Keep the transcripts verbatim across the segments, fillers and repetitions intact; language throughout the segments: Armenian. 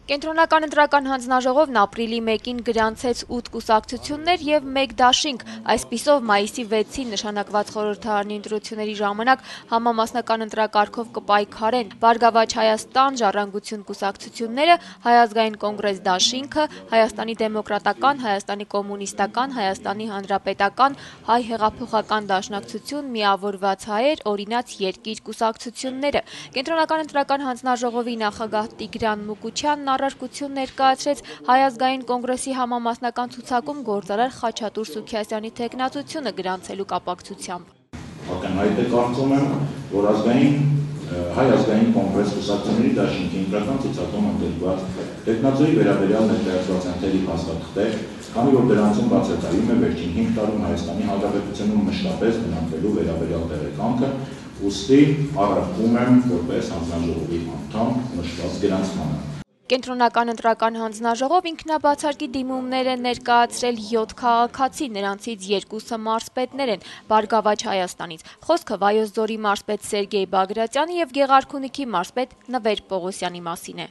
Կենտրոնական ընտրական հանձնաժողովն ապրիլի մեկին գրանցեց ութ կուսակցություններ և մեկ դաշինք, այսպիսով մայիսի վեցին նշանակված խորհրդարանի ընտրությունների ժամանակ համամասնական ընտրակարգով կպայքարեն Բարգավաճ Հայաստան, Ժառանգություն կուսակցությունները, Հայ ազգային կոնգրես դաշինքը, Հայաստանի դեմոկրատական, Հայաստանի կոմունիստական, Հայաստանի հանրապետական, Հայ հեղափոխական դաշնակցություն, Միավորված հայեր, Օրինաց երկիր կուսակցությունները։ Կենտրոնական ընտրական հանձնաժողովի նախագահ Տիգրան Մուկուչյանն առարկություն ներկայացրեց Հայ ազգային կոնգրեսի համամասնական ցուցակում գործարար Խաչատուր Սուքիասյանի թեկնածությունը գրանցելու կապակցությամբ։ Ակնհայտ է կարծում եմ, որ ազգային Հայ ազգային կոնգրես կուսակցությունների դաշինքի ընտրական ցուցակում ընդգրկված տեխնացուի վերաբերյալ ներկայացված ընթերի փաստաթղթեր, քանի որ դրանցում բացատրվում է վերջին հինգ տարում Հայաստանի Հանրապետությունում մշտապես գնահատվելու վերաբերյալ տեղեկանքը, ուստի առարկում եմ որպես հանձնաժողովի անդամ նշված գրանցմանը։ Կենտրոնական ընտրական հանձնաժողով ինքնաբացարկի դիմումներ է ներկայացրել յոթ քաղաքացի, նրանցից երկուսը մարզպետներ են Բարգավաճ Հայաստանից։ Խոսքը Վայոց ձորի մարզպետ Սերգեյ Բագրատյանի և Գեղարքունիքի մարզպետ Նվեր Պողոսյանի մասին է։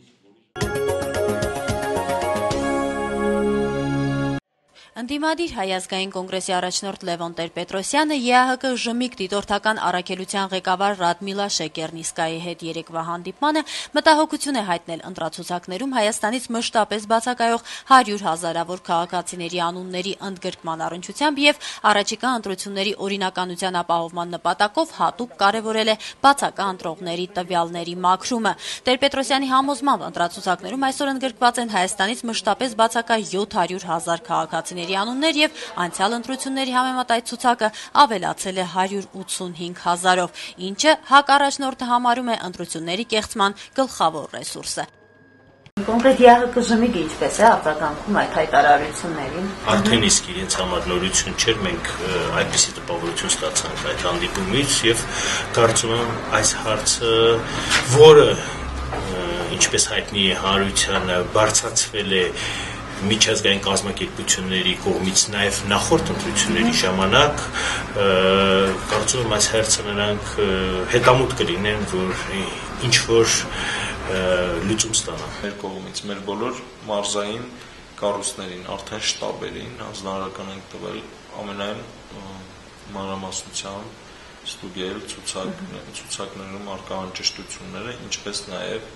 Ընդդիմադիր Հայ ազգային կոնգրեսի առաջնորդ Լևոն Տեր-Պետրոսյանը ԵԱՀԿ ժմիկ դիտորդական առաքելության ղեկավար Ռադմիլա Շեկերնիսկայի հետ երեկվա հանդիպմանը մտահոգություն է հայտնել ընտրացուցակներում Հայաստանից մշտապես բացակայող հարյուր հազարավոր քաղաքացիների անունների ընդգրկման առնչությամբ և առաջիկա ընտրությունների օրինականության ապահովման նպատակով հատուկ կարևորել է բացակա ընտրողների տվյալների մաքրումը։ Տեր-Պետրոսյանի համոզմամբ ընտրացուցակներում այսօր ընդգրկված են Հայաստանից մշտապես բացակա յոթ հարյուր հազար քաղաքացիների անուններ և անցյալ ընտրությունների համեմատ այդ ցուցակը ավելացել է հարյուր ութսունհինգ հազարով, ինչը ՀԱԿ առաջնորդը համարում է ընտրությունների կեղծման գլխավոր ռեսուրսը։ Կոնկրետ ԵԱՀԿ ժմիկը ինչպես է արձագանքում այդ հայտարարություններին։ Արդեն իսկ իրենց համար նորություն չէր, մենք այդպիսի տպավորություն ստացանք այդ հանդիպումից և կարծում եմ այս հարցը, որը ինչպես հայտնի է հանրությանը բարձրացվել է միջազգային կազմակերպությունների կողմից նաև նախորդ ընտրությունների ժամանակ, կարծում եմ այս հարցը նրանք հետամուտ կլինեն, որ ինչ-որ լուծում ստանան։ Մեր կողմից մեր բոլոր մարզային կառույցներին, արդեն շտաբերին հանձնարարական ենք տվել ամենայն մանրամասնությամբ ստուգել ցուցակներում առկա անճշտությունները, ինչպես նաև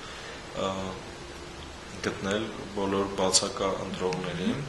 գտնել բոլոր բացակա ընտրողներին,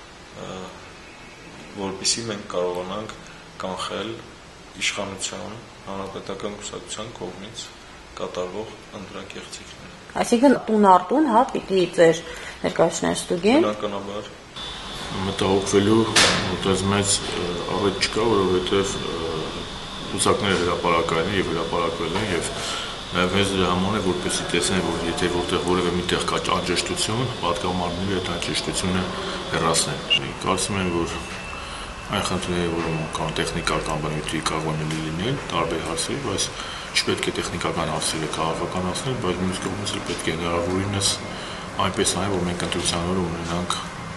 որպեսզի մենք կարողանանք կանխել իշխանության հանրապետական կուսակցության կողմից կատարվող ընտրակեղծիքները։ Այսինքն տուն առ տուն, հա, պիտի ձեր ներկայացուցիչները ստուգեն։ Բնականաբար մտահոգվելու որպես մեծ առիթ չկա, որովհետև ցուցակները հրապարակային են և հրապարակվել են և Նաև հենց դրա համար է, որպեսզի տեսնեն, որ եթե որտեղ որևէ միտեղ կա անճշտություն, պատգամավորները այդ անճշտությունը հեռացնեն։ Կարծում եմ, որ այն խնդիրները, որոնք կան տեխնիկական բնույթի կարող են լինել տարբեր հարցեր, բայց չպետք է տեխնիկական հարցերը քաղաքականացնել, բայց մյուս կողմից էլ պետք է հնարավորինս այնպես անել, որ մենք ընտրության օրը ունենանք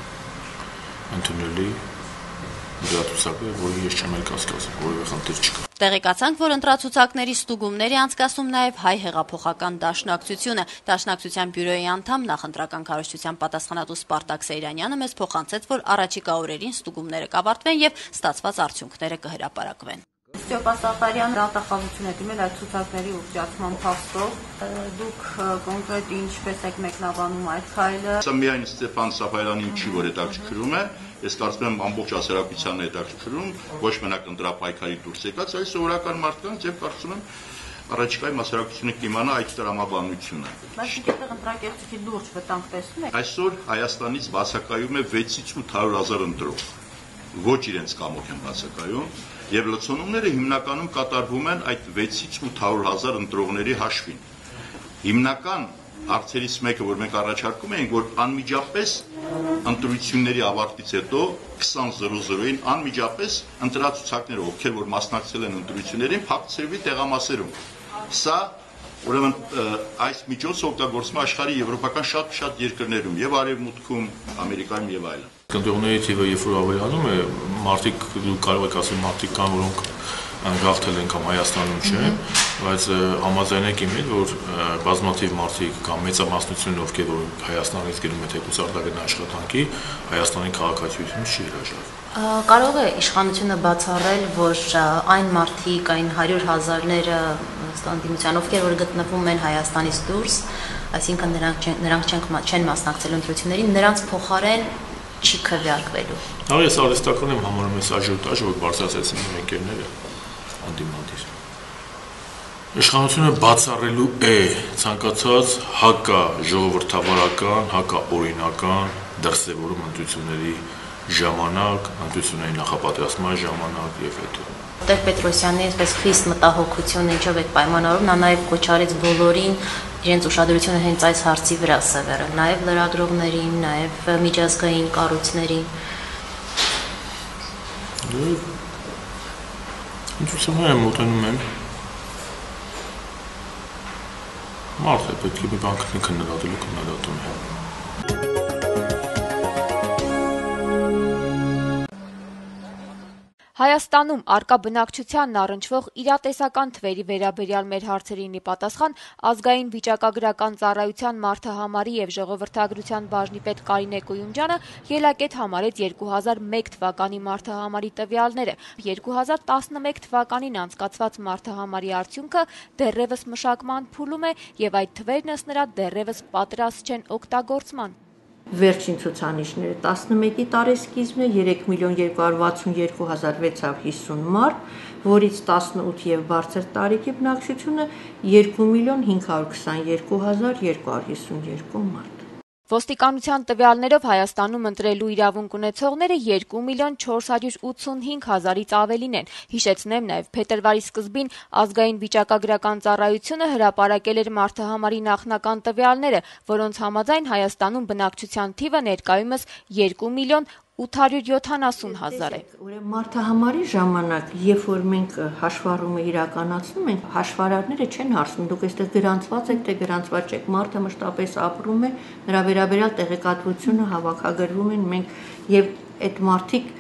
ընդունելի դրացուցակը, որը ես չեմ էլ կասկածում, որևէ խնդիր չկա։ Տեղեկացանք, որ ընտրացուցակների ստուգումների անցկացնում նաև Հայ հեղափոխական դաշնակցությունը։ Դաշնակցության բյուրոյի անդամ նախընտրական քարոզչության պատասխանատու Սպարտակ Սեյրանյանը մեզ փոխանցեց, որ առաջիկա օրերին ստուգումները կավարտվեն և ստացված արդյունքները կհրապարակվեն։ Ստեփան Սաֆարյան դատախազություն է դիմել այդ ցուցակների ուղղացման փաստով։ Դուք կոնկրետ ինչպես եք մեկնաբանում այդ քայլը։ Սա միայն Ստեփան Սաֆարյանին չի, որ հետաքրքրում է, ես կարծում եմ ամբողջ հասարակությանն է հետաքրքրում, ոչ մենակ ընտրապայքարի դուրս եկած, այլ սովորական մարդկանց եւ կարծում եմ առաջիկայում հասարակությունը կիմանա այդ տրամաբանությունը։ Բայց դեռ ընտրակեղծիքի լուրջ վտանգ տեսնում եք։ Այսօր Հայաստանից բացակայում է վեցից ութ հարյուր հազար ընտրող, ոչ իրենց կամոք են բացակայում, եւ լցոնումները հիմնականում կատարվում են այդ վեցից ութ հարյուր հազար ընտրողների հաշվին։ Հիմնական հարցերից մեկը, որ մենք առաջարկում ենք, որ անմիջապես ընտրությունների ավարտից հետո քսան զրո զրոին անմիջապես ընտրացուցակները, ովքեր որ մասնակցել են ընտրություններին, փակցրվի տեղամասերում։ Սա ուրեմն այս միջոցը օգտագործվում է աշխարհի եվրոպական շատ-շատ երկրներում, եւ Արևմուտքում, Ամերիկայում եւ այլն։ Ընտրողների թիվը երբ որ ավելանում է, մարդիկ կարող եք ասել մարդիկ կան, որոնք գաղթել են կամ Հայաստանում չեն, բայց համաձայնեք իմ հետ, որ բազմաթիվ մարդիկ կամ մեծամասնությունն ովքեր որ Հայաստանից գնում է թեկուզ արտաքին աշխատանքի, Հայաստանի քաղաքացիությունը չի հրաժարվում։ Կարող է իշխանությունը բացառել, որ այն մարդիկ, այն հարյուր հազարները ստանդինության, ովքեր որ գտնվում են Հայաստանից դուրս, այսինքն նրանք նրանք չեն մասնակցել ընտրություններին, նրանց փոխարեն չի քվեարկվելու։ Ահա ես արհեստական եմ համարում այս աժիոտաժը, որ բարձրացրեցին իմ ընկերները անդիմադիր։ Իշխանությունը բացառելու է ցանկացած հակա ժողովրդավարական, հակա օրինական դրսևորում ընտրությունների ժամանակ, ընտրությունների նախապատրաստման ժամանակ եւ հետո։ Տեր Պետրոսյանի այսպես խիստ մտահոգությունը ինչով է պայմանավորում, նա նաեւ կոչարեց բոլորին իրենց ուշադրությունը հենց այս հարցի վրա սևեռել, նաեւ լրագրողներին, նաեւ միջազգային կառույցներին։ Ընտրությունները մոտենում են։ Մարդը պետք է մի բան քննադատելու քննադատում է։ Հայաստանում արկա բնակչությանն առնչվող իրատեսական թվերի վերաբերյալ մեր հարցերին ի պատասխան ազգային վիճակագրական ծառայության մարդահամարի եւ ժողովրդագրության բաժնի պետ Կարինե Կույունջյանը ելակետ համարեց երկու հազար մեկ թվականի մարդահամարի տվյալները։ երկու հազար տասնմեկ թվականին անցկացված մարդահամարի արդյունքը դեռևս մշակման փուլում է եւ այդ թվերն ըստ նրա դեռևս պատրաստ չեն օգտագործման։ Վերջին ցուցանիշները տասնմեկի տարեսկիզբն է երեք միլիոն երկու հարյուր վաթսունեքու հազար վեցսուն հիսուն մարդ, որից տասնութ եւ բարձր տարիքի բնակչությունը երկու միլիոն հինգ հարյուր քսաներկու հազար երկու հարյուր հիսուներկու մարդ։ Ոստիկանության տվյալներով Հայաստանում ընտրելու իրավունք ունեցողները երկու միլիոն չորս հարյուր ութսունհինգ հազարից ավելին են։ Հիշեցնեմ նաև փետրվարի սկզբին ազգային վիճակագրական ծառայությունը հրապարակել էր մարդահամարի նախնական տվյալները, որոնց համաձայն Հայաստանում բնակչության թիվը ներկայումս երկու միլիոն ութ հարյուր յոթանասուն հազար է։ Ուրեմն մարդահամարի ժամանակ, երբ որ մենք հաշվառումը իրականացնում ենք, հաշվարարները չեն հարցնում, դուք այստեղ գրանցված եք, թե գրանցված չեք, մարդը մշտապես ապրում է, նրա վերաբերյալ տեղեկատվությունը հավաքագրվում են մենք եւ այդ մարդիկ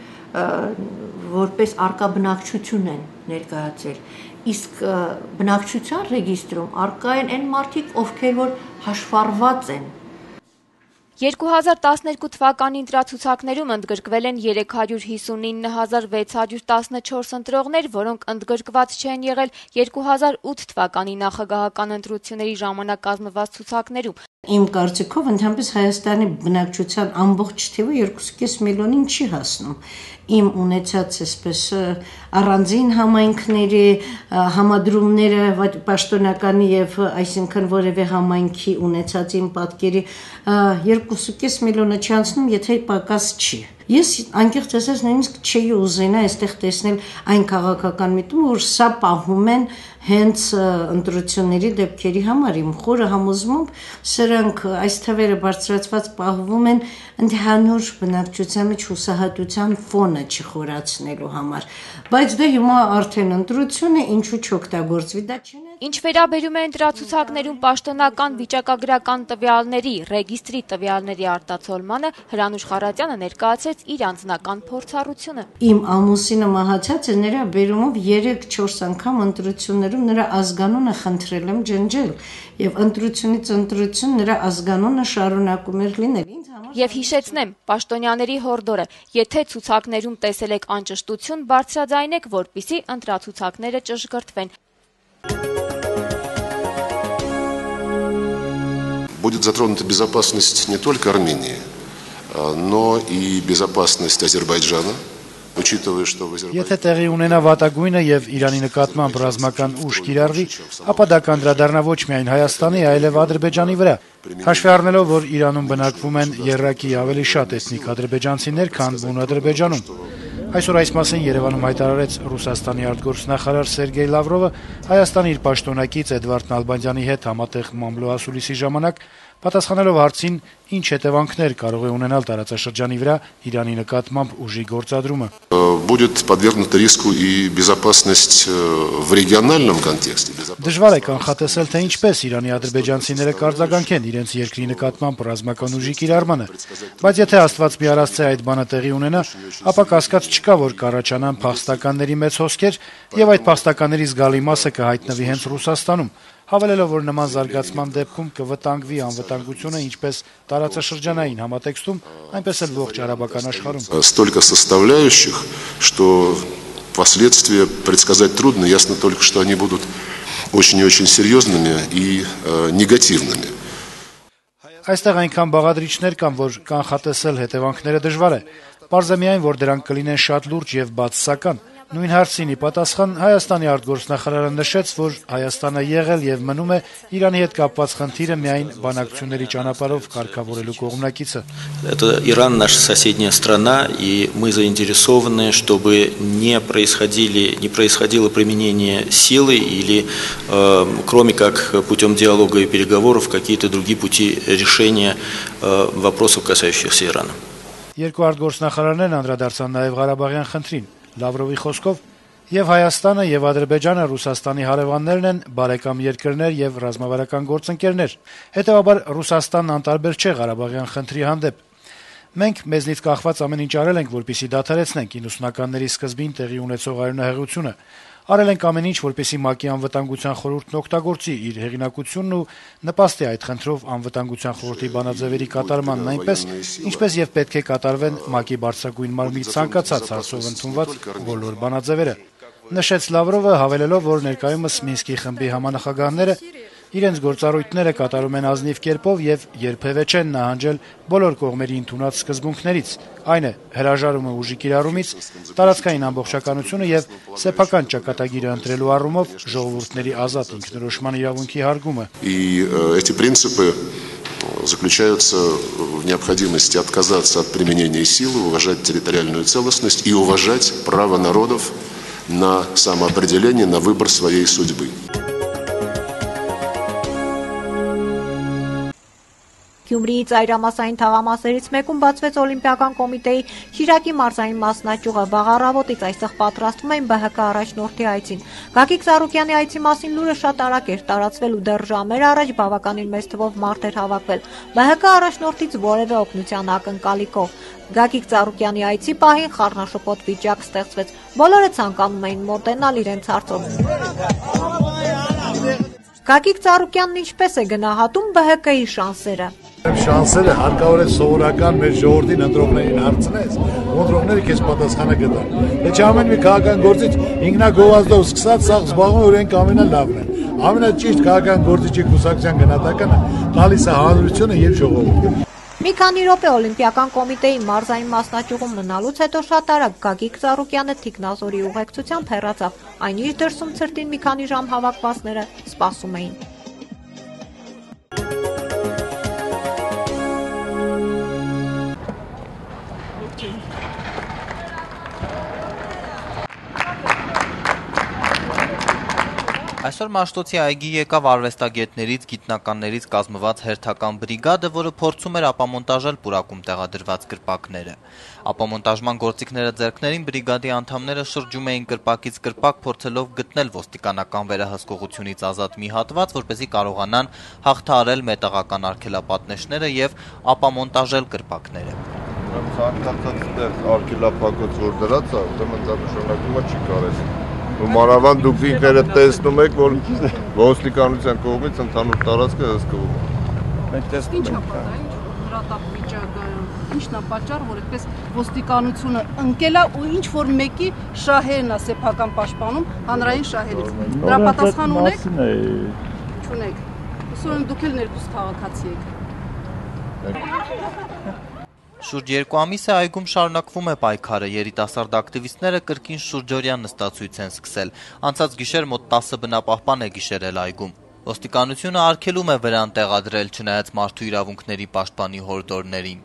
որպես արկա բնակչություն են ներկայացել։ Իսկ բնակչության ռեգիստրում արկա են այն մարդիկ, ովքեր որ հաշվառված են։ երկու հազար տասներկու թվականի ընտրացուցակներում ընդգրկվել են երեք հարյուր հիսունինը հազար վեց հարյուր տասնչորս ընտրողներ, որոնք ընդգրկված չեն եղել երկու հազար ութ թվականի նախագահական ընտրությունների ժամանակ կազմված ցուցակներում։ Իմ կարծիքով ընդհանրապես Հայաստանի բնակչության ամբողջ թիվը երկու կես միլիոնին չի հասնում։ Իմ ունեցած այսպես առանձին համայնքների համադրումները պաշտոնականի եւ այսինքն որևէ համայնքի ունեցած իմ պատկերի երկու կես միլիոնը չանցնում, եթե պակաս չի։ Ես անկեղծ ասած նույնիսկ չէի ուզենա այստեղ տեսնել այն քաղաքական միտումը, որ սա պահում են հենց ընտրությունների դեպքերի համար։ Իմ խորը համոզմամբ սրանք այս թվերը բարձրացված պահվում են ընդհանուր բնակչության մեջ հուսահատության ֆոնը չխորացնելու համար։ Բայց դե հիմա արդեն ընտրություն է, ինչու չօգտագործվի, դա չէ։ Ինչ վերաբերում է ընտրացուցակներում պաշտոնական վիճակագրական տվյալների, ռեգիստրի տվյալների արտացոլմանը, Հրանուշ Խառատյանը ներկայացրեց իր անձնական փորձառությունը։ Իմ ամուսինը մահացած է, նրա բերումով երեք չորս անգամ ընտրություններում նրա ազգանունը խնդրել եմ ջնջել, եւ ընտրությունից ընտրություն նրա ազգանունը շարունակում էր լինել։ Եվ հիշեցնեմ, պաշտոնյաների հորդորը, եթե ցուցակներում տեսել եք անճշտություն, բարձրաձայնեք, որպեսզի ընտրացուցակները ճշգրտվեն։ Будет затронута безопасность не только Армении, но и безопасность Азербайджана, учитывая, что в Азербайджане... Եթե տեղի ունենա վատագույնը եւ Իրանի նկատմամբ ռազմական ուժ կիրառվի, ապա դա կանդրադառնա ոչ միայն Հայաստանի, այլև Ադրբեջանի վրա։ Հաշվի առնելով, որ Իրանում բնակվում են եռակի ավելի շատ էթնիկ ադրբեջանցիներ, քան բուն Ադրբեջանում։ Այսօր այս մասին Երևանում հայտարարեց Ռուսաստանի արտգործնախարար Սերգեյ Լավրովը Հայաստանի իր պաշտոնակից Էդվարդ Նալբանդյանի հետ համատեղ մամլո ասուլիսի ժամանակ, պատասխանելով հարցին, ինչ հետևանքներ կարող է ունենալ տարածաշրջանի վրա Իրանի նկատմամբ ուժի գործադրումը։ Будет подвергнута риску и безопасность в региональном контексте. Դժվար է կանխատեսել, թե ինչպես Իրանի ադրբեջանցիները կարձագանքեն իրենց երկրի նկատմամբ ռազմական ուժի կիրառմանը, բայց եթե Աստված մի առասցե այդ բանը տեղի ունենա, ապա կասկած չկա, որ կառաջանան փախստականների մեծ հոսքեր եւ այդ փախստականների զգալի մասը կհայտնվի հենց Ռուսաստանում, հավելելով, որ նման զարգացման դեպքում կվտանգվի անվտանգությունը ինչպես տարածաշրջանային համատեքստում, այնպես էլ ողջ արաբական աշխարհում։ Столько составляющих, что последствия предсказать трудно, ясно только, что они будут очень и очень серьезными и э, негативными. Այստեղ այնքան բաղադրիչներ կան, որ կանխատեսել հետևանքները դժվար է։ Պարզ է միայն, որ դրանք կլինեն շատ լուրջ եւ բացասական։ Նույն հարցին ի պատասխան Հայաստանի արտգործնախարարը նշեց, որ Հայաստանը եղել եւ մնում է Իրանի հետ կապված խնդիրը միայն բանակցությունների ճանապարհով կարգավորելու կողմնակիցը։ Это Иран наша соседняя страна, и мы заинтересованы, чтобы не происходили, не происходило применение силы или, э, кроме как путем диалога и переговоров, какие-то другие пути решения э, вопросов, касающихся Ирана. Երկու արտգործնախարարներն անդրադարձան նաեւ Ղարաբաղյան խնդրին։ Լավրովի խոսքով եւ Հայաստանը եւ Ադրբեջանը Ռուսաստանի հարևաններն են, բարեկամ երկրներ եւ ռազմավարական գործընկերներ։ Հետեւաբար Ռուսաստանն անտարբեր չէ Ղարաբաղյան խնդրի հանդեպ։ Մենք մեզնից կախված ամեն ինչ արել ենք, որպեսզի դադարեցնենք իննսունականների սկզբին տեղի ունեցող արյունահեղությունը։ Արել ենք ամեն ինչ, որպեսզի ՄԱԿ-ի անվտանգության խորհուրդն օգտագործի իր հեղինակությունն ու նպաստի այդ խնդրով անվտանգության խորհրդի բանաձևերի կատարմանն այնպես, ինչպես եւ պետք է կատարվեն ՄԱԿ-ի բարձրագույն մարմնի ցանկացած հարցով ընդունված բոլոր բանաձևերը։ Նշեց Լավրովը, հավելելով, որ ներկայումս Մինսկի խմբի համանախագահները իրենց գործառույթները կատարում են ազնիվ կերպով եւ երբեւե չեն նահանջել բոլոր կողմերի ընդունած սկզբունքներից, այն է հրաժարումը ուժի կիրառումից, տարածքային ամբողջականությունը եւ սեփական ճակատագիրը ընտրելու առումով ժողովուրդների ազատ ինքնորոշման իրավունքի հարգումը։ И эти принципы заключаются в необходимости отказаться от применения силы, уважать территориальную целостность и уважать право народов на самоопределение, на выбор своей судьбы. Գյումրիի ծայրամասային թաղամասերից մեկում բացվեց Օլիմպիական կոմիտեի Շիրակի մարզային մասնաճյուղը։ Վաղ առավոտից այստեղ պատրաստվում էին ԲՀԿ առաջնորդի այցին։ Գագիկ Ծառուկյանի այցի մասին լուրը շատ արագ էր տարածվել ու դեռ ժամեր առաջ բավականին մեծ թվով մարդ էր հավաքվել։ ԲՀԿ առաջնորդից որևէ օգնության ակնկալիքով։ Գագիկ Ծառուկյանի այցի պահին խառնաշփոթ վիճակ ստեղծվեց։ Բոլորը ցանկանում էին մոտենալ իրենց հարցով։ Գագիկ Ծառուկյանն ինչպես է գնահատում ԲՀԿ-ի շանսերը։ Շանսերը հարկավոր է սովորական մեր ժողովրդին ընտրողներին հարցնես, ընտրողները քեզ պատասխանը կտան։ Եթե ամեն մի քաղաքական գործիչ ինքնագովազդով սկսած սաղ զբաղվում օրենք ամենալավն է։ Ամենաճիշտ քաղաքական գործիչի կուսակցության գնահատականը տալիս է հանրությունը եւ ժողովուրդը։ Մի քանի րոպե Օլիմպիական կոմիտեի մարզային մասնաճյուղում մնալուց հետո շատ արագ Գագիկ Ծառուկյանը Թիկնազորի ուղեկցությամբ հեռացավ։ Այն իր դրսում ցրտին մի քանի ժամ հավաքվածները սպասում էին։ Այսօր Մաշտոցի այգի եկավ արվեստագետներից, գիտնականներից կազմված հերթական բրիգադը, որը փորձում էր ապամոնտաժել պուրակում տեղադրված կրպակները։ Ապամոնտաժման գործիքները ձեռքներին բրիգադի անդամները շրջում էին կրպակից կրպակ, փորձելով գտնել ոստիկանական վերահսկողությունից ազատ մի հատված, որպեսզի կարողանան հաղթահարել մետաղական արգելապատնեշները եւ ապամոնտաժել կրպակները։ Ցանկացած արգելափակոց որ դրած է, ուրեմն դա նշանակում է չի կարես։ Մանավանդ դուք ինքներդ տեսնում եք, որ ոստիկանության կողմից ընդհանուր տարածքը հսկվում է։ Մենք տեսնում ենք։ Հրատապ վիճակը ինչն է պատճառը, որ այդպես ոստիկանությունը ընկել է ու ինչ որ մեկի շահերն է սեփական պաշտպանում հանրային շահերից։ Դրա պատասխան ունեք։ Չունեք։ Ուսում եմ դուք էլ ներքուս քաղաքացի եք։ Շուրջ երկու ամիս է այգում շարունակվում է պայքարը, երիտասարդ ակտիվիստները կրկին շուրջօրյա նստացույց են սկսել։ Անցած գիշեր մոտ տասը բնապահպան է գիշերել այգում։ Ոստիկանությունը արգելում է վրան տեղադրել, չնայած մարդու իրավունքների պաշտպանի հորդորներին։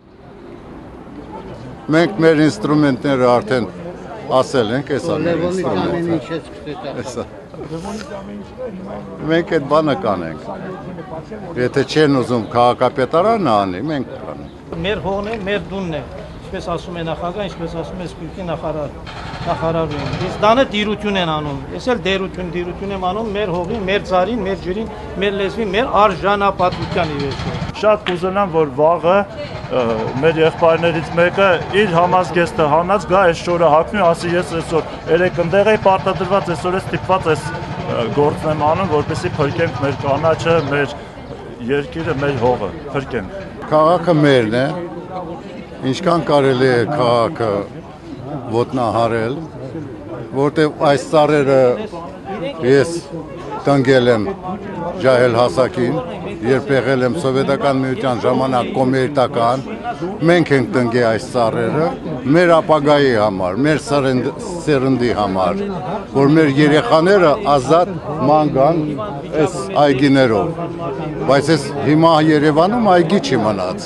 Մենք մեր ինստրումենտները արդեն ասել ենք, էսա մեր ինստրումենտը։ Մենք այդ բանը կանենք։ Եթե չեն ուզում քաղաքապետարանը անի, մենք կանենք։ Մեր հողն է, մեր դունն է, ինչպես ասում է նախագահ, ինչպես ասում է Սպիրկի նախարար, նախարարին։ Իսկ դանը դիրություն են անում։ Ես էլ դերություն, դիրություն եմ անում մեր հողին, մեր ծարին, մեր ջրին, մեր լեզվին, մեր արժանապատվության ի վերջո։ Շատ կուզենամ, որ վաղը մեր եղբայրներից մեկը իր համազգեստը հանած գա այս շորը հագնի, ասի ես այսօր երեք ընդեղ էի պարտադրված, այսօր ես ստիպված այս գործն եմ անում, որպեսզի փրկենք մեր կանաչը, մեր երկիրը, մեր հողը, փրկենք։ Քաղաքը մերն է, ինչքան կարելի է քաղաքը ոտնահարել, որտեղ այս ծառերը ես տնկել եմ ջահել հասակին, երբ եղել եմ սովետական միության ժամանակ կոմերտական, մենք ենք տնկել այս ծառերը մեր ապագայի համար, մեր սերնդի համար, որ մեր երեխաները ազատ ման գան այս այգիներով, բայց այս հիմա Երևանում այգի չի մնաց։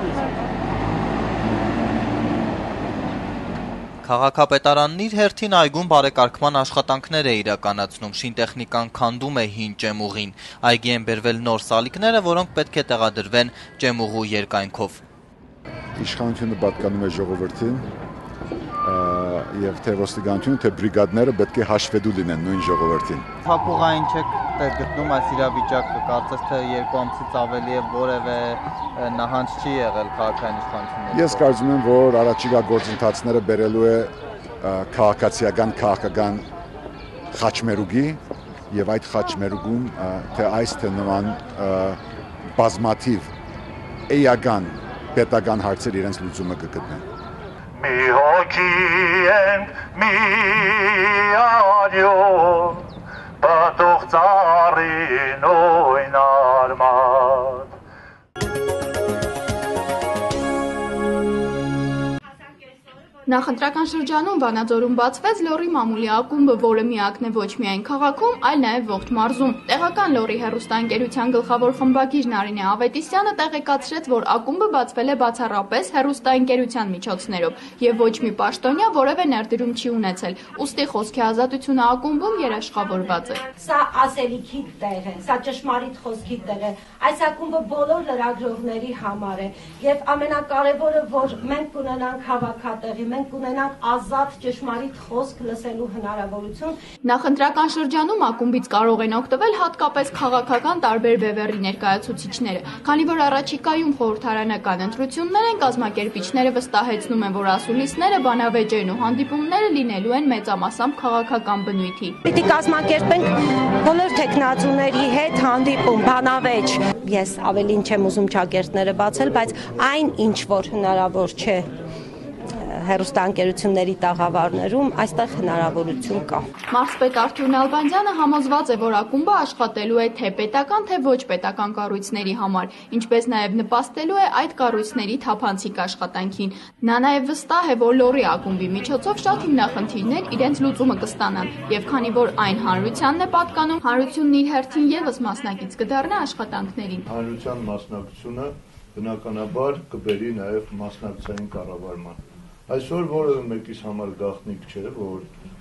Քաղաքապետարանն իր հերթին այգում բարեկարգման աշխատանքներ է իրականացնում, շինտեխնիկան քանդում է հին ճեմուղին, այգի են բերվել նոր սալիկները, որոնք պետք է տեղադրվեն ճեմուղու երկայնքով։ Իշխանությունը պատկանում է ժողովրդին եւ թե ոստիկանությունը, թե բրիգադները պետք է հաշվետու լինեն նույն ժողովրդին։ Փակուղային չեք գտնում այս իրավիճակը, կարծես թե երկու ամսից ավելի է որևէ նահանջ չի եղել քաղաքային իշխանությունների։ Ես կարծում եմ, որ առաջիկա գործընթացները բերելու է քաղաքացիական քաղաքական խաչմերուկի եւ այդ խաչմերուկում թե այս թե նման բազմաթիվ էական պետական հարցեր իրենց լուծումը կգտնեն։ Mi hokien mi adion Batoch zarin oin armat Նախընտրական շրջանում Վանաձորում բացվեց լոռի մամուլի ակումբը, որը միակն է ոչ միայն քաղաքում, այլ նաև ողջ մարզում։ Տեղական լոռի հեռուստաընկերության գլխավոր խմբագիր Նարինե Ավետիսյանը տեղեկացրեց, որ ակումբը բացվել է բացառապես հեռուստաընկերության միջոցներով եւ ոչ մի պաշտոնյա որևէ ներդրում չի ունեցել։ Ուստի խոսքի ազատությունը ակումբում երաշխավորված է։ Սա ասելիքի տեղ է, սա ճշմարիտ խոսքի տեղ է։ Այս ակումբը բոլոր լրագրողների համար է եւ ամենակարևորը, որ մենք կունենանք հավաքատեղի, մենք կունենանք ազատ ճշմարիտ խոսք լսելու հնարավորություն։ Նախընտրական շրջանում ակումբից կարող են օգտվել հատկապես քաղաքական տարբեր բևեռի ներկայացուցիչները, քանի որ առաջիկայում խորհրդարանական ընտրություններ են, կազմակերպիչները վստահեցնում են, որ ասուլիսները, բանավեճերն ու հանդիպումները լինելու են մեծամասամբ քաղաքական բնույթի։ Պիտի կազմակերպենք բոլոր տեխնացուների հետ հանդիպում, բանավեճ։ Ես ավելին չեմ ուզում ճակերտները բացել, բայց այն ինչ որ հնարավոր չէ հեռուստաընկերությունների տաղավարներում այստեղ հնարավորություն կա։ Մարզպետ Արթուր Նալբանդյանը համոզված է, որ ակումբը աշխատելու է թե պետական, թե ոչ պետական կառույցների համար, ինչպես նաև նպաստելու է այդ կառույցների թափանցիկ աշխատանքին։ Նա նաև վստահ է, որ լոռի ակումբի միջոցով շատ հիմնախնդիրներ իրենց լուծումը կստանան, եւ քանի որ այն հանրությանն է պատկանում, հանրությունն իր հերթին եւս մասնակից կդառնա աշխատանքներին։ Հանրության մասնակցությունը բնականաբար կբերի նաև մասնակցային կառավարման։ Այսօր որևէ մեկիս համար գաղտնիք չէ, որ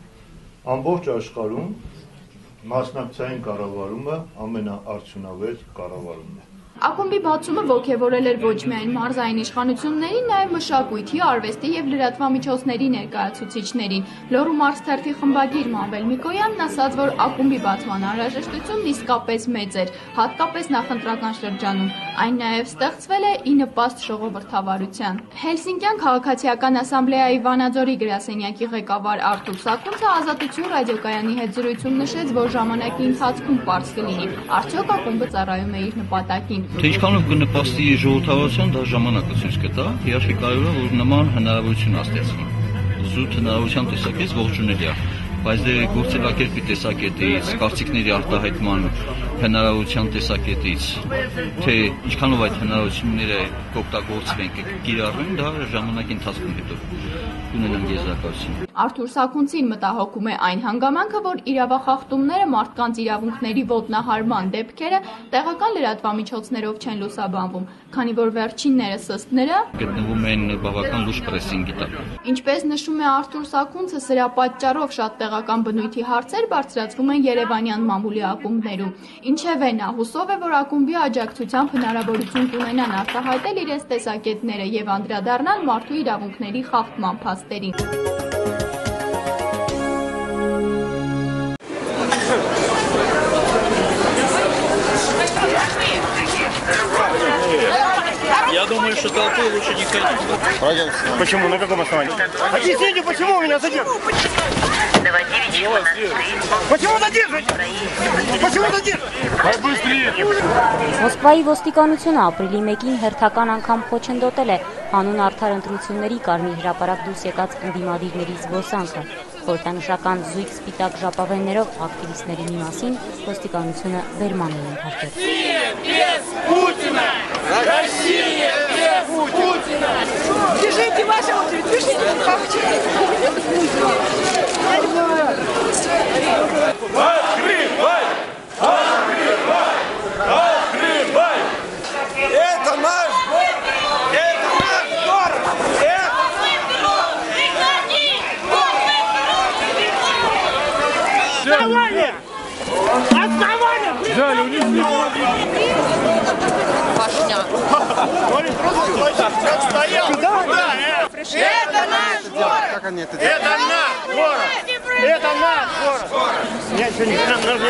ամբողջ աշխարհում մասնակցային կառավարումը ամենաարդյունավետ կառավարումն է։ Ակումբի բացումը ոգևորել էր ոչ միայն մարզային իշխանություններին, նաև մշակույթի, արվեստի եւ լրատվամիջոցների ներկայացուցիչներին։ Լոռու մարզ թերթի խմբագիր Մանվել Միկոյանն ասաց, որ ակումբի բացման անհրաժեշտությունն իսկապես մեծ էր, հատկապես նախընտրական շրջանում։ Այն նաև ստեղծվել է ի նպաստ ժողովրդավարության։ Հելսինկյան քաղաքացիական ասամբլեայի Վանաձորի գրասենյակի ղեկավար Արթուր Սակունցը Ազատություն ռադիոկայանի հետ զրույցում նշեց, որ ժամանակի ընթացքում պարզ կլինի, արդյոք ակումբը ծառայում է իր նպատակին։ Թե ինչքանով կնպաստի ժողովրդավարության, դա ժամանակը ցույց կտա։ Հաշվի կարևոր է, որ նման հնարավորություն ստեղծվի։ Զուտ հնարավորության տեսակետից ողջունելի է, բայց դե գործելակերպի տեսակետից, կարծիքների արտահայտման հնարավորության տեսակետից, թե ինչքանով այդ հնարավորությունները կօգտագործվեն, կկիրառվեն, դա ժամանակի ընթացքում հետո։ կունենան եզրակացություն։ Արթուր Սաքունցին մտահոգում է այն հանգամանքը, որ իրավախախտումները, մարդկանց իրավունքների ոտնահարման դեպքերը տեղական լրատվամիջոցներով չեն լուսաբանվում, քանի որ վերջիններս ըստ նրա գտնվում են բավական լուրջ պրեսինգի տակ։ Ինչպես նշում է Արթուր Սաքունցը, սրա պատճառով շատ տեղական բնույթի հարցեր բարձրացվում են երևանյան մամուլի ակումբներում։ Ինչևէ, նա հուսով է, որ ակումբի աջակցությամբ հնարավորություն կունենան արտահայտել իրենց տեսակետները եւ անդրադառնալ մարդու իրավունքների խախտման փաստերին։ Я думаю, что толпу лучше не ходить. Почему? На каком основании? Объясните, почему меня задерживают? Почему задерживаете? Почему задерживаете? Быстрее! Մոսկվայի ոստիկանությունը ապրիլի մեկին հերթական անգամ խոչընդոտել է հանուն արդար ընտրությունների Կարմիր հրապարակ դուրս եկած ընդդիմադիրների զբոսանքը։ Խորհրդանշական զույգ սպիտակ ժապավեններով ակտիվիստների մի մասին ոստիկանությունը բերման է ենթարկել։ Россия без Путина! Держите вашу очередь, пишите, как хотите. Открывай! Открывай! Открывай! Это наш город! Это наш город! Это... Основание! Основание! Взяли, унесли! Башня. Это наш город! Это наш город! Это наш город! Я еще не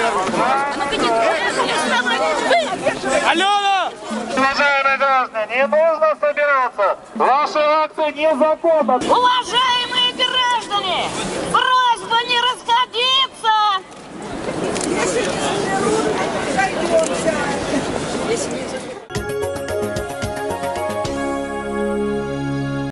Алена! Уважаемые граждане, не нужно собираться. Ваша акция незаконна. Уважаемые граждане!